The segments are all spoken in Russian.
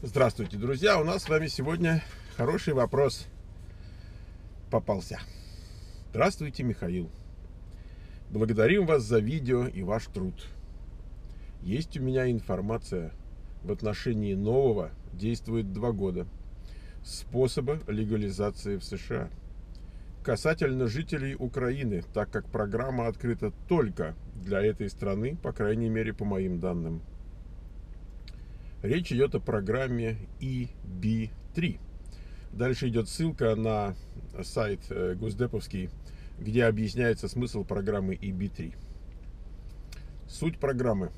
Здравствуйте, друзья! У нас с вами сегодня хороший вопрос попался. Здравствуйте, Михаил. Благодарим вас за видео и ваш труд. Есть у меня информация в отношении нового, действует 2 года, способа легализации в США. Касательно жителей Украины, так как программа открыта только для этой страны, по крайней мере, по моим данным. Речь идет о программе EB3. Дальше идет ссылка на сайт госдеповский, где объясняется смысл программы EB3. Суть программы.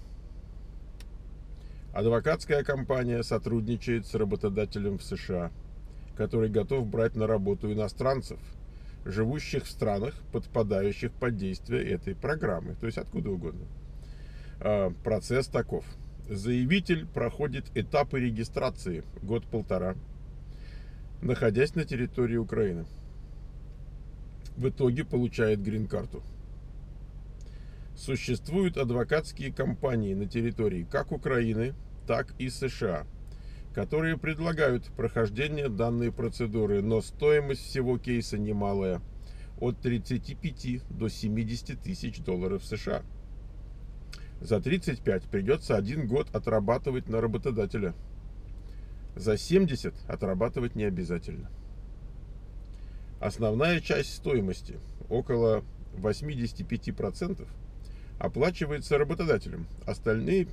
Адвокатская компания сотрудничает с работодателем в США, который готов брать на работу иностранцев, живущих в странах, подпадающих под действие этой программы, то есть откуда угодно. Процесс таков. Заявитель проходит этапы регистрации 1–1,5 года, находясь на территории Украины. В итоге получает грин-карту. Существуют адвокатские компании на территории как Украины, так и США, которые предлагают прохождение данной процедуры, но стоимость всего кейса немалая, от 35 до 70 тысяч долларов США. За 35 придется 1 год отрабатывать на работодателя. За 70 отрабатывать не обязательно. Основная часть стоимости, около 85%, оплачивается работодателем. Остальные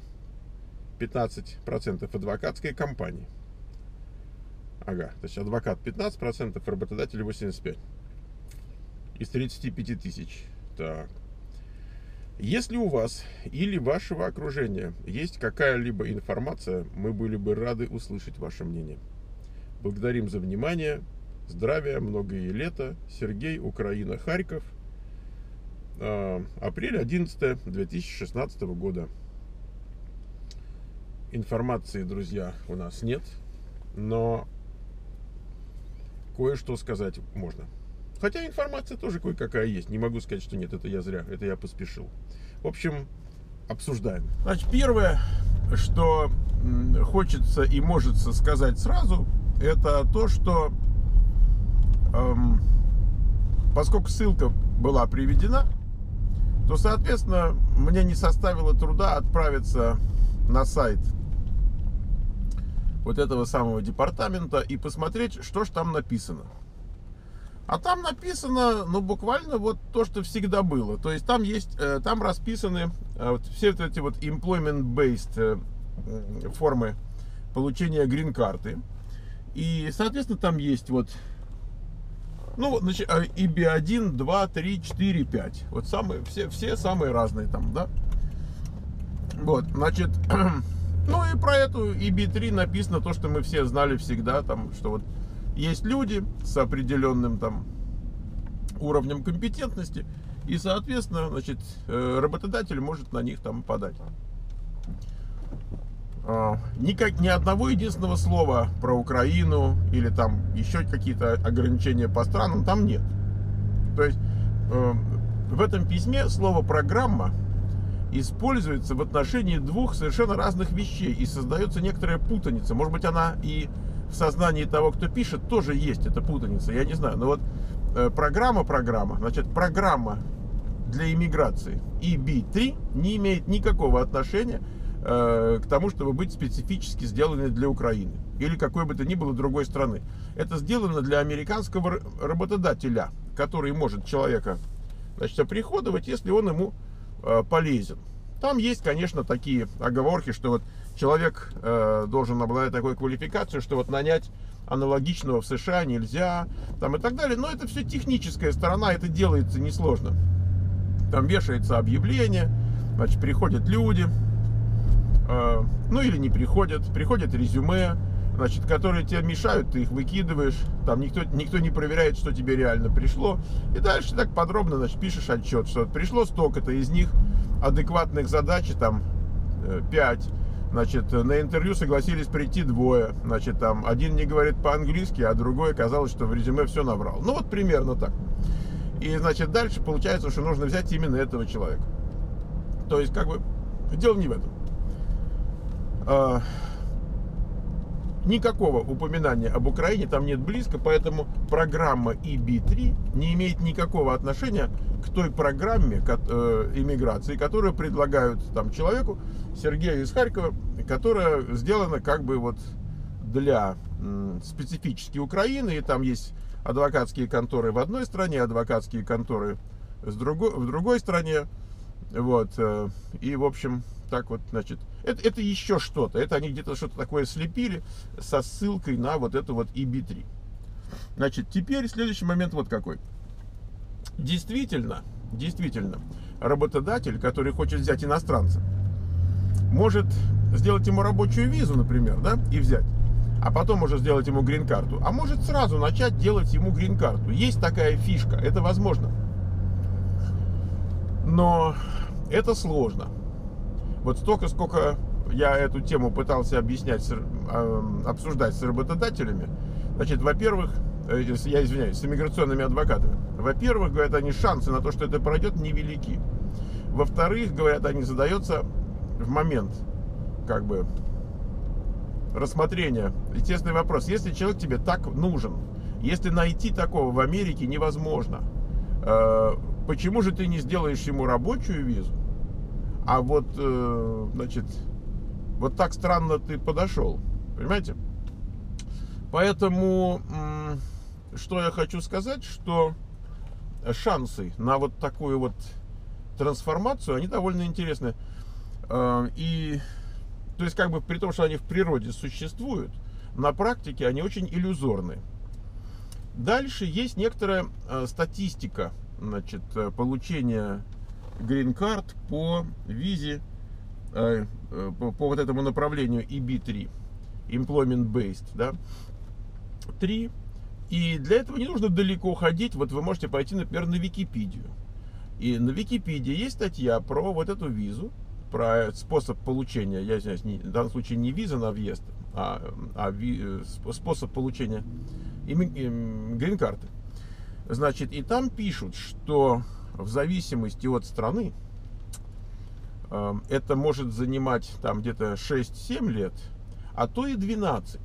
15% адвокатской компании. То есть адвокат 15%, работодатель 85%. Из 35 тысяч. Так. Если у вас или вашего окружения есть какая-либо информация, мы были бы рады услышать ваше мнение. Благодарим за внимание. Здравия, многое лето. Сергей, Украина, Харьков. Апрель 11 2016 года. Информации, друзья, у нас нет, но кое-что сказать можно. Хотя информация тоже кое-какая есть. Не могу сказать, что нет, это я зря, это я поспешил. В общем, обсуждаем. Значит, первое, что хочется и может сказать сразу, это то, что поскольку ссылка была приведена, то, соответственно, мне не составило труда отправиться на сайт вот этого самого департамента и посмотреть, что же там написано. А там написано, буквально вот то, что всегда было. То есть там есть, там расписаны все вот эти вот employment-based формы получения грин-карты. И, соответственно, там есть вот, значит, EB1, 2, 3, 4, 5. Вот все самые разные там, да. Вот, значит, и про эту EB3 написано то, что мы все знали всегда, там, что вот есть люди с определенным там уровнем компетентности, и, соответственно, значит, работодатель может на них там подать. Ни одного единственного слова про Украину или там еще какие-то ограничения по странам там нет. То есть в этом письме слово «программа» используется в отношении 2 совершенно разных вещей, и создается некоторая путаница. Может быть, она и в сознании того, кто пишет, тоже есть эта путаница, я не знаю. Но вот программа, значит, программа для иммиграции EB3 не имеет никакого отношения к тому, чтобы быть специфически сделанной для Украины или какой бы то ни было другой страны. Это сделано для американского работодателя, который может человека, значит, оприходовать, если он ему полезен. Там есть, конечно, такие оговорки, что вот человек должен обладать такой квалификацией, что вот нанять аналогичного в США нельзя, там и так далее. Но это все техническая сторона, это делается несложно. Там вешается объявление, значит, приходят люди, или не приходят, приходят резюме, значит, которые тебе мешают, ты их выкидываешь, там никто не проверяет, что тебе реально пришло. И дальше так подробно, значит, пишешь отчет, что пришло столько-то, из них адекватных задач там 5. Значит, на интервью согласились прийти 2. Значит, там один не говорит по-английски, а другой оказалось, что в резюме все наврал. Вот примерно так. И, значит, дальше получается, что нужно взять именно этого человека. То есть, как бы, дело не в этом. никакого упоминания об Украине там нет близко, поэтому программа EB3 не имеет никакого отношения к той программе иммиграции, которую предлагают там человеку, Сергею из Харькова, которая сделана как бы вот для специфически Украины, и там есть адвокатские конторы в одной стране, адвокатские конторы в другой стране, вот, и, в общем, так вот, значит, это еще что-то, это они где-то что-то такое слепили со ссылкой на вот эту вот EB3. Значит, теперь следующий момент вот какой. Действительно, работодатель, который хочет взять иностранца, может сделать ему рабочую визу, например, да, и взять, а потом уже сделать ему грин-карту, а может сразу начать делать ему грин-карту. Есть такая фишка, это возможно. Но это сложно. Вот столько, сколько я эту тему пытался обсуждать с работодателями, значит, во-первых, я извиняюсь, с иммиграционными адвокатами. Во-первых, говорят они, шансы на то, что это пройдет, невелики. Во-вторых, говорят они, задается в момент, как бы, рассмотрения. Естественный вопрос, если человек тебе так нужен, если найти такого в Америке невозможно, почему же ты не сделаешь ему рабочую визу? А вот, значит, вот так странно ты подошел, понимаете? Поэтому, что я хочу сказать, что шансы на вот такую вот трансформацию, они довольно интересны. И, то есть, как бы, при том, что они в природе существуют, на практике они очень иллюзорны. Дальше есть некоторая статистика, значит, получения грин-карт по визе, по вот этому направлению EB3, Employment Based, да, 3. И для этого не нужно далеко ходить. Вот вы можете пойти, например, на Википедию. И на Википедии есть статья про вот эту визу, про способ получения, я извиняюсь, в данном случае не виза на въезд, способ получения грин-карты. Значит, и там пишут, что в зависимости от страны это может занимать там где-то 6-7 лет, а то и 12.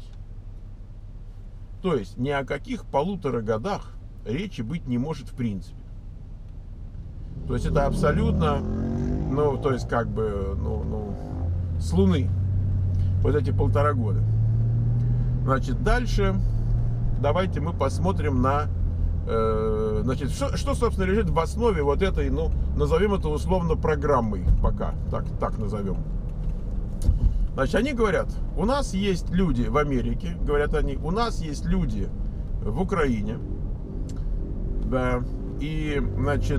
То есть ни о каких 1,5 годах речи быть не может в принципе. То есть это абсолютно, ну, то есть как бы, с Луны вот эти 1,5 года. Значит, дальше давайте мы посмотрим на, значит, что, собственно, лежит в основе вот этой, ну, назовем это условно программой пока, так назовем. Значит, они говорят, у нас есть люди в Америке, говорят они, у нас есть люди в Украине, да, и, значит,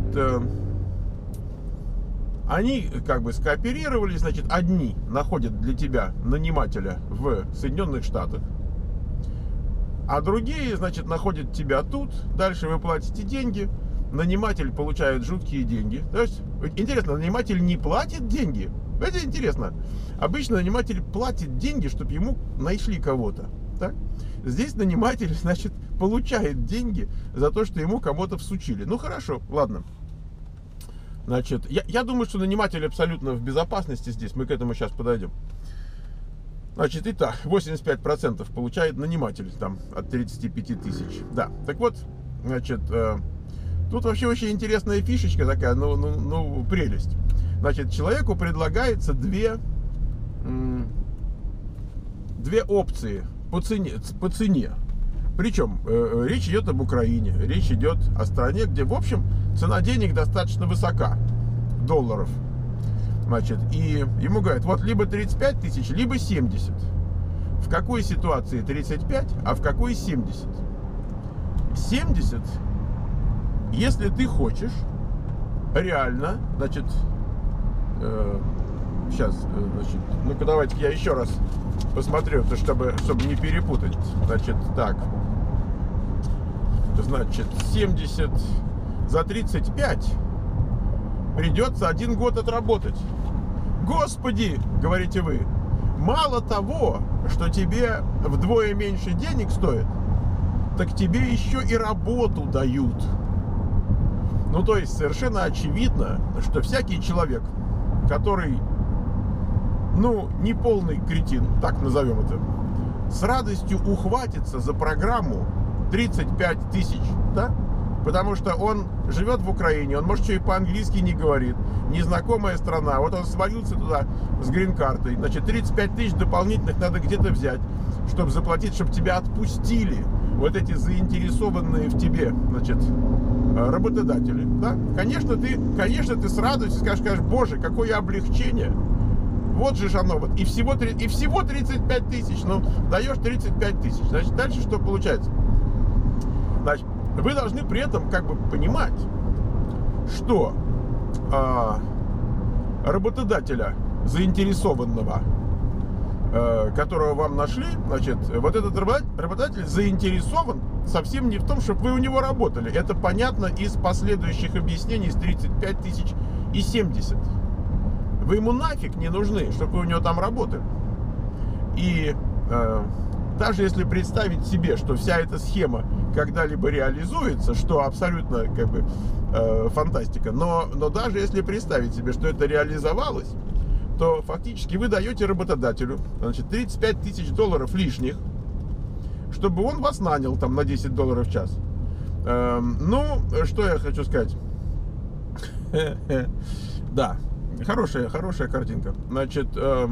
они как бы скооперировались, значит, одни находят для тебя нанимателя в Соединенных Штатах, а другие, значит, находят тебя тут, дальше вы платите деньги, наниматель получает жуткие деньги. То есть, интересно, наниматель не платит деньги? Это интересно. Обычно наниматель платит деньги, чтобы ему нашли кого-то. Так? Здесь наниматель, значит, получает деньги за то, что ему кого-то всучили. Ну, хорошо, ладно. Значит, я думаю, что наниматель абсолютно в безопасности здесь. Мы к этому сейчас подойдем. Значит, итак, 85% получает наниматель там от 35 тысяч. Да, так вот, значит, тут вообще очень интересная фишечка такая, ну, прелесть. Значит, человеку предлагается две опции по цене. Причем речь идет об Украине, речь идет о стране, где, в общем, цена денег достаточно высока, долларов. Значит, и ему говорят, вот либо 35 тысяч, либо 70. В какой ситуации 35, а в какой 70? 70, если ты хочешь реально, значит, сейчас, значит, ну-ка давайте я еще раз посмотрю, чтобы не перепутать. Значит, так, значит, 70 за 35 придется 1 год отработать. Господи, говорите вы, мало того, что тебе вдвое меньше денег стоит, так тебе еще и работу дают. Ну, то есть, совершенно очевидно, что всякий человек, который, ну, не полный кретин, так назовем это, с радостью ухватится за программу 35 тысяч, да? Потому что он живет в Украине, он, может, еще и по-английски не говорит, незнакомая страна. Вот он свалился туда с грин-картой, значит, 35 тысяч дополнительных надо где-то взять, чтобы заплатить, чтобы тебя отпустили вот эти заинтересованные в тебе, значит, работодатели, да? Конечно, ты с радостью скажешь, боже, какое облегчение. Вот же оно, вот, и всего 35 тысяч, ну, даешь 35 тысяч, значит, дальше что получается? Значит, вы должны при этом как бы понимать, что работодателя заинтересованного, которого вам нашли, значит, вот этот работодатель заинтересован совсем не в том, чтобы вы у него работали. Это понятно из последующих объяснений с 35 тысяч и 70. Вы ему нафиг не нужны, чтобы вы у него там работали. И даже если представить себе, что вся эта схема когда-либо реализуется, что абсолютно как бы фантастика, но даже если представить себе, что это реализовалось, то фактически вы даете работодателю, значит, 35 тысяч долларов лишних, чтобы он вас нанял там на 10 долларов в час. Ну, что я хочу сказать? Да, хорошая картинка. Значит,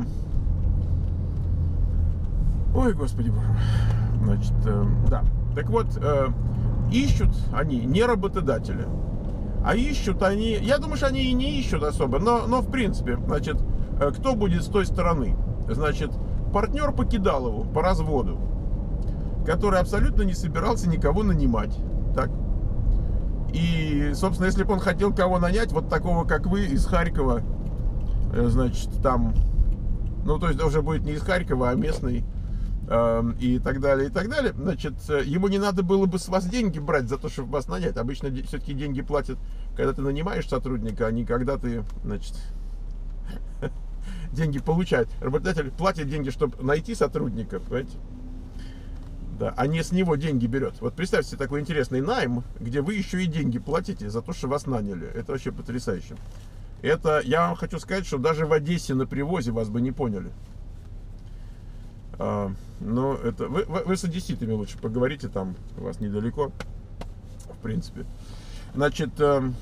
ой, господи боже мой. Значит, да. Так вот, ищут они не работодатели, а ищут они, я думаю, что они и не ищут особо, но в принципе, значит, кто будет с той стороны? Значит, партнер по Кидалову, по разводу, который абсолютно не собирался никого нанимать, так? И, собственно, если бы он хотел кого нанять, вот такого, как вы, из Харькова, значит, там, ну, то есть уже будет не из Харькова, а местный, и так далее, значит, ему не надо было бы с вас деньги брать за то, чтобы вас нанять. Обычно все-таки деньги платят, когда ты нанимаешь сотрудника, а не когда ты, значит, деньги получает. Работодатель платит деньги, чтобы найти сотрудника, понимаете? Да, а не с него деньги берет. Вот представьте себе такой интересный найм, где вы еще и деньги платите за то, что вас наняли. Это вообще потрясающе. Это, я вам хочу сказать, что даже в Одессе на привозе вас бы не поняли. Но это вы с одесситами лучше поговорите, там у вас недалеко, в принципе. Значит, что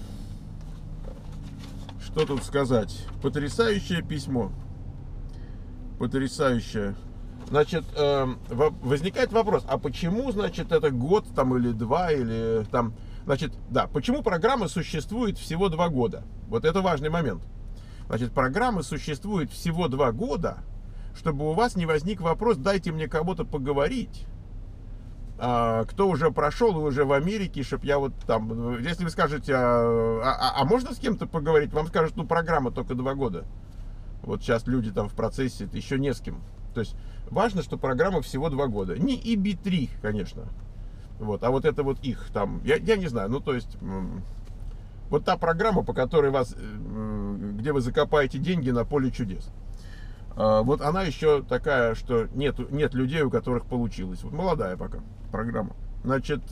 тут сказать? Потрясающее письмо. Потрясающее. Значит, возникает вопрос, а почему, значит, это год там или два, или там, значит, да, почему программа существует всего 2 года? Вот это важный момент. Значит, программа существует всего 2 года, чтобы у вас не возник вопрос, дайте мне кого-то поговорить, кто уже прошел и уже в Америке, чтобы я вот там, если вы скажете, а можно с кем-то поговорить, вам скажут, ну, программа только 2 года. Вот сейчас люди там в процессе, это еще не с кем. То есть важно, что программа всего 2 года. Не EB3, конечно. Вот, а вот это вот их там, я не знаю, ну, то есть, вот та программа, по которой вас, где вы закопаете деньги на поле чудес. Вот она еще такая, что нет людей, у которых получилось. Вот молодая пока программа. Значит,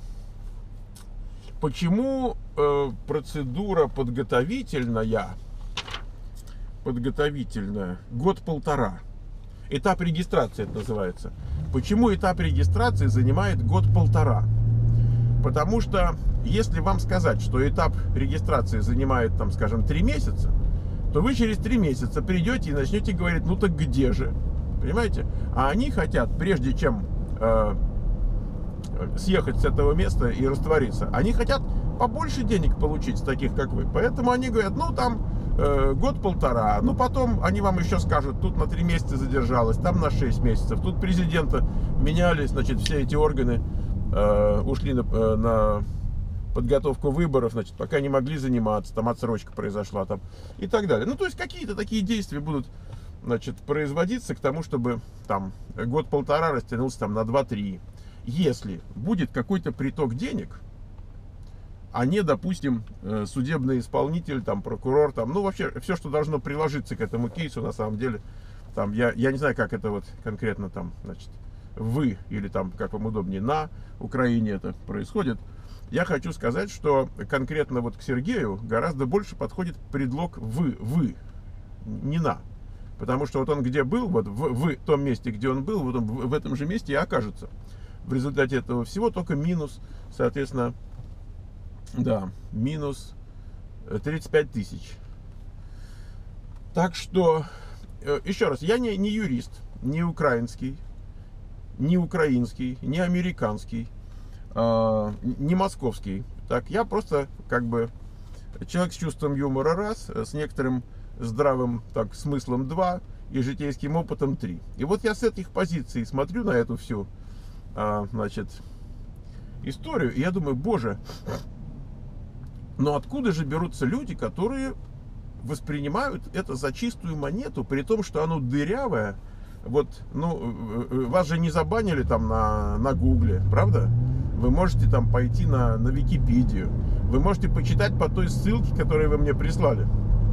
почему процедура подготовительная, год-полтора? Этап регистрации это называется. Почему этап регистрации занимает год-полтора? Потому что если вам сказать, что этап регистрации занимает, там, скажем, 3 месяца, то вы через 3 месяца придете и начнете говорить, ну так где же? Понимаете? А они хотят, прежде чем съехать с этого места и раствориться, они хотят побольше денег получить с таких, как вы. Поэтому они говорят, ну там год-полтора, ну потом они вам еще скажут, тут на 3 месяца задержалось, там на 6 месяцев, тут президента менялись, значит, все эти органы ушли на подготовку выборов, значит, пока не могли заниматься, там отсрочка произошла, там, и так далее. Ну, то есть, какие-то такие действия будут, значит, производиться к тому, чтобы, там, год-полтора растянулся, там, на 2-3. Если будет какой-то приток денег, а не, допустим, судебный исполнитель, там, прокурор, там, ну, вообще, все, что должно приложиться к этому кейсу, на самом деле, там, я не знаю, как это вот конкретно, там, значит, вы, или там, как вам удобнее, на Украине это происходит. Я хочу сказать, что конкретно вот к Сергею гораздо больше подходит предлог вы, не на. Потому что вот он где был, вот в том месте, где он был, вот он в этом же месте и окажется. В результате этого всего только минус, соответственно, да, минус 35 тысяч. Так что, еще раз, я не юрист, не украинский, не украинский, не американский, не московский. Так, я просто как бы человек с чувством юмора раз, с некоторым здравым так смыслом два и житейским опытом три. И вот я с этих позиций смотрю на эту всю, значит, историю, и я думаю, боже, но откуда же берутся люди, которые воспринимают это за чистую монету, при том, что оно дырявое. Вот, ну, вас же не забанили там на Гугле, правда? Вы можете там пойти на Википедию. Вы можете почитать по той ссылке, которую вы мне прислали.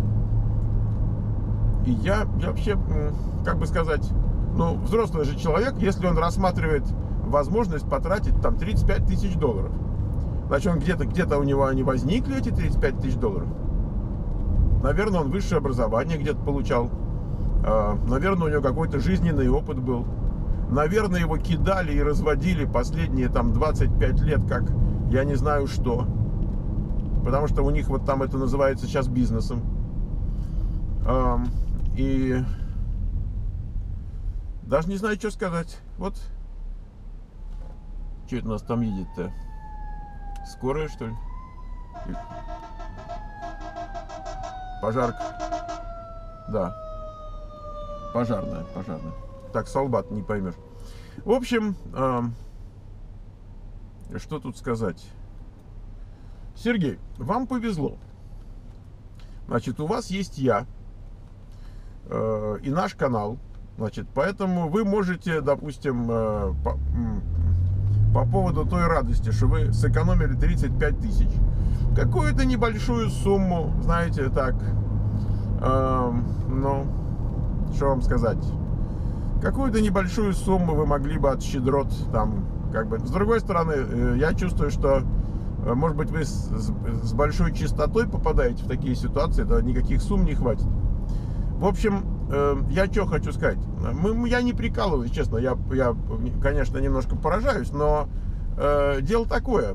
И я вообще, как бы сказать, ну, взрослый же человек, если он рассматривает возможность потратить там 35 тысяч долларов, значит, он где-то у него они возникли, эти 35 тысяч долларов. Наверное, он высшее образование где-то получал. Наверное, у него какой-то жизненный опыт был. Наверное, его кидали и разводили последние там 25 лет, как я не знаю что. Потому что у них вот там это называется сейчас бизнесом. И даже не знаю, что сказать. Вот. Что это у нас там едет-то? Скорая, что ли? Пожарка. Да. Пожарная. Так, солдат не поймешь. В общем, что тут сказать? Сергей, вам повезло. Значит, у вас есть я и наш канал. Значит, поэтому вы можете, допустим, по поводу той радости, что вы сэкономили 35 тысяч, какую-то небольшую сумму, знаете, так, ну, что вам сказать, какую-то небольшую сумму вы могли бы от щедрот там, как бы, с другой стороны, я чувствую, что, может быть, вы с большой частотой попадаете в такие ситуации, да, никаких сумм не хватит. В общем, я что хочу сказать, я не прикалываюсь, честно, я, конечно, немножко поражаюсь, но дело такое,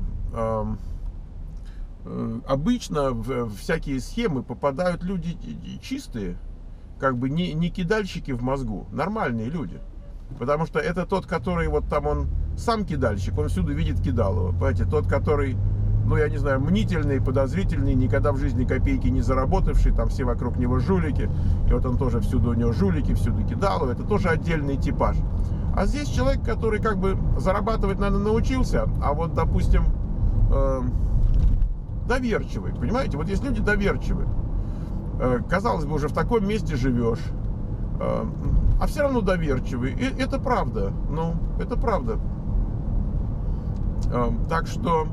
обычно в всякие схемы попадают люди чистые, как бы не кидальщики в мозгу, нормальные люди. Потому что это тот, который вот там он сам кидальщик, он всюду видит кидалово. Понимаете, тот, который, ну я не знаю, мнительный, подозрительный, никогда в жизни копейки не заработавший, там все вокруг него жулики, и вот он тоже всюду у него жулики, всюду кидалово, это тоже отдельный типаж. А здесь человек, который как бы зарабатывать, наверное, научился, а вот, допустим, доверчивый, понимаете, вот есть люди доверчивые. Казалось бы, уже в таком месте живешь, а все равно доверчивый. И это правда. Ну, это правда. Так что,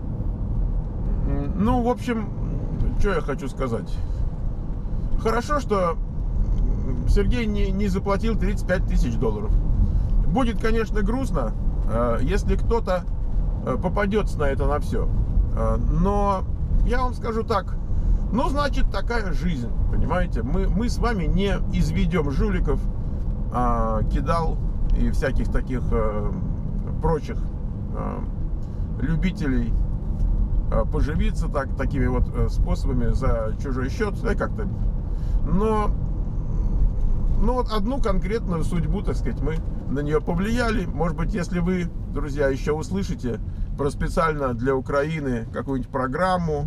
ну, в общем, что я хочу сказать. Хорошо, что Сергей не заплатил 35 тысяч долларов. Будет, конечно, грустно, если кто-то попадется на это на все. Но я вам скажу так. Ну, значит, такая жизнь, понимаете? Мы с вами не изведем жуликов, кидал и всяких таких прочих любителей поживиться такими вот способами за чужой счет, да, как-то. Но вот одну конкретную судьбу, так сказать, мы на нее повлияли. Может быть, если вы, друзья, еще услышите про специально для Украины какую-нибудь программу,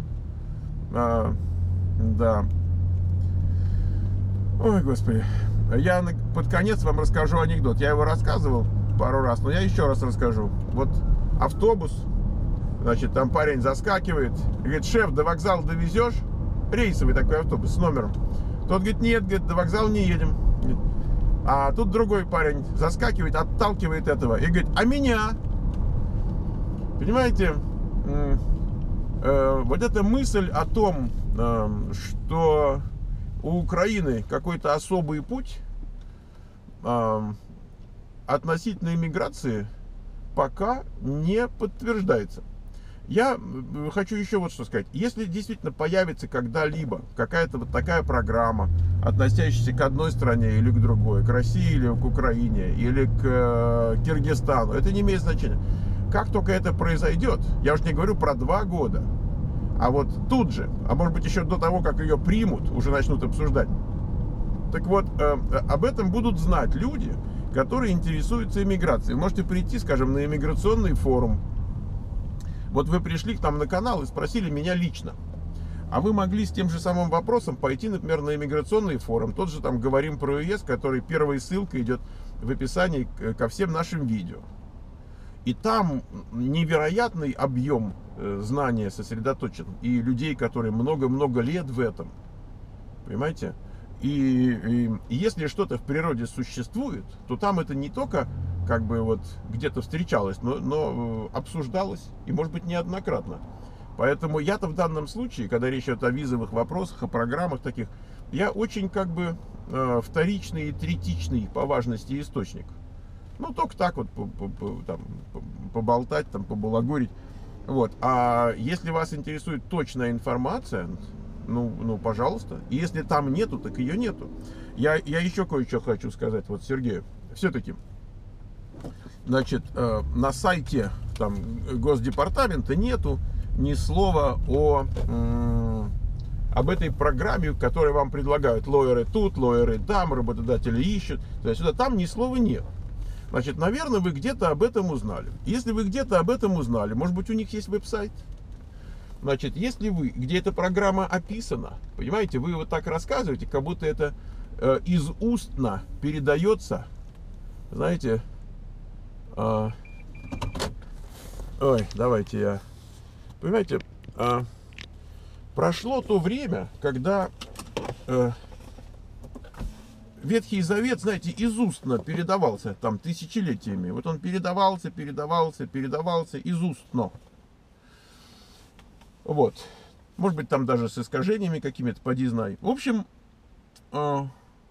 да. Ой, господи. Я под конец вам расскажу анекдот. Я его рассказывал пару раз, но я еще раз расскажу. Вот автобус, значит, там парень заскакивает, говорит: шеф, до вокзала довезешь? Рейсовый такой автобус с номером. Тот говорит: нет, говорит, до вокзала не едем. А тут другой парень заскакивает, отталкивает этого и говорит: а меня? Понимаете, вот эта мысль о том, что у Украины какой-то особый путь относительно иммиграции, пока не подтверждается. Я хочу еще вот что сказать. Если действительно появится когда-либо какая-то вот такая программа, относящаяся к одной стране или к другой, к России или к Украине, или к Киргизстану, это не имеет значения. Как только это произойдет, я уже не говорю про 2 года, а вот тут же, а может быть еще до того, как ее примут, уже начнут обсуждать. Так вот, об этом будут знать люди, которые интересуются иммиграцией. Вы можете прийти, скажем, на иммиграционный форум. Вот вы пришли к нам на канал и спросили меня лично. А вы могли с тем же самым вопросом пойти, например, на иммиграционный форум. Тот же там «Говорим про ЕС», который первая ссылка идет в описании ко всем нашим видео. И там невероятный объем знания сосредоточен. И людей, которые много-много лет в этом. Понимаете? И если что-то в природе существует, то там это не только как бы вот где-то встречалось, но обсуждалось, и может быть неоднократно. Поэтому я-то в данном случае, когда речь идет о визовых вопросах, о программах таких, я очень как бы вторичный и третичный по важности источник. Ну, только так вот там, поболтать, там, побалагурить. Вот. А если вас интересует точная информация, ну, пожалуйста. И если там нету, так ее нету. Я еще кое-что хочу сказать, вот, Сергею. Все-таки, значит, на сайте там Госдепартамента нету ни слова об этой программе, которую вам предлагают лоеры тут, лоеры там, работодатели ищут. То есть там ни слова нет. Значит, наверное, вы где-то об этом узнали. Если вы где-то об этом узнали, может быть, у них есть веб-сайт? Значит, если вы, где эта программа описана, понимаете, вы вот так рассказываете, как будто это из устно передается, знаете, ой, давайте я, понимаете, прошло то время, когда Ветхий Завет, знаете, из устно передавался там тысячелетиями. Вот он передавался из устно. Вот. Может быть, там даже с искажениями какими-то, поди знай. В общем, а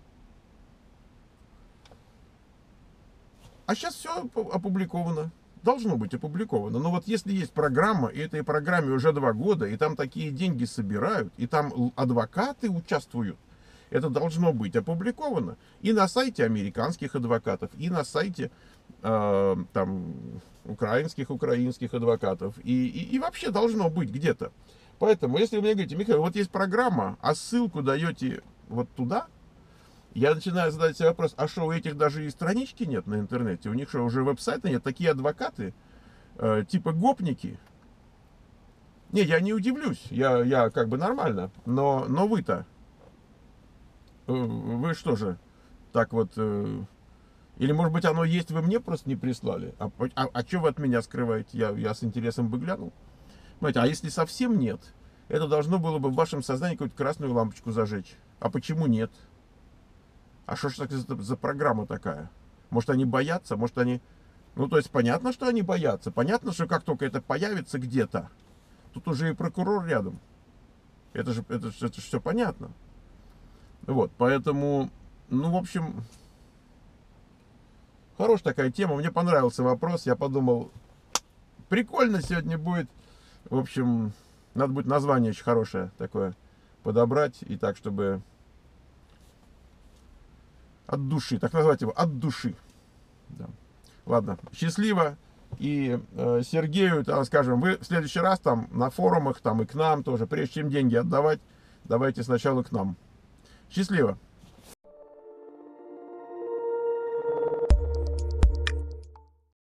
сейчас все опубликовано. Должно быть опубликовано. Но вот если есть программа, и этой программе уже 2 года, и там такие деньги собирают, и там адвокаты участвуют, это должно быть опубликовано. И на сайте американских адвокатов, и на сайте там украинских адвокатов, и вообще должно быть где-то. Поэтому, если вы мне говорите: Михаил, вот есть программа, а ссылку даете вот туда, я начинаю задать себе вопрос: а что, у этих даже и странички нет на интернете? У них что, уже веб-сайта нет? Такие адвокаты, типа гопники. Не, я не удивлюсь, я как бы нормально, но вы-то, вы что же, так вот... Или, может быть, оно есть, вы мне просто не прислали? А что вы от меня скрываете? Я с интересом бы глянул. Понимаете, а если совсем нет, это должно было бы в вашем сознании какую-то красную лампочку зажечь. А почему нет? А что ж это за программа такая? Может, они боятся? Может, они... Ну, то есть, понятно, что они боятся. Понятно, что как только это появится где-то, тут уже и прокурор рядом. Это же все понятно. Вот, поэтому, ну, в общем... Хорошая такая тема, мне понравился вопрос, я подумал, прикольно сегодня будет. В общем, надо будет название очень хорошее такое подобрать, и так, чтобы от души, так назвать его, от души. Да. Ладно, счастливо, и Сергею, там, скажем, вы в следующий раз там на форумах, там и к нам тоже, прежде чем деньги отдавать, давайте сначала к нам. Счастливо.